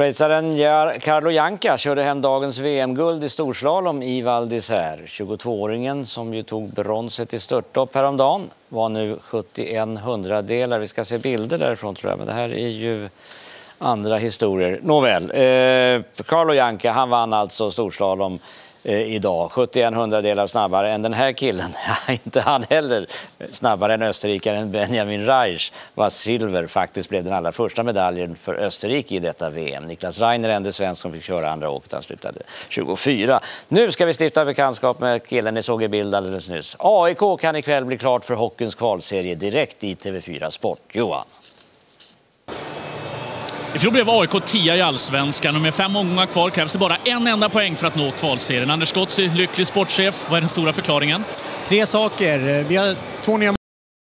Schweizaren Carlo Janka körde hem dagens VM-guld i storslalom i Val d'Isère. 22-åringen som ju tog bronset i störtlopp häromdagen var nu 71 hundradelar. Vi ska se bilder därifrån tror jag, men det här är ju andra historier. Nåväl, Carlo Janka, han vann alltså storslalom idag. 71 hundradelar snabbare än den här killen. Inte han heller snabbare än österrikaren Benjamin Reich, vars silver faktiskt blev den allra första medaljen för Österrike i detta VM. Niklas Reiner, enda svensk som fick köra andra åket, han slutade 24. Nu ska vi stifta bekantskap med killen ni såg i bild alldeles nyss. AIK kan ikväll bli klart för hockeyns kvalserie direkt i TV4 Sport. Johan. I fjol blev AIK 10 i allsvenskan och med 5 omgångar kvar krävs det bara en enda poäng för att nå kvalserien. Anders Gottsy, lycklig sportchef. Vad är den stora förklaringen? 3 saker. Vi har 2 nya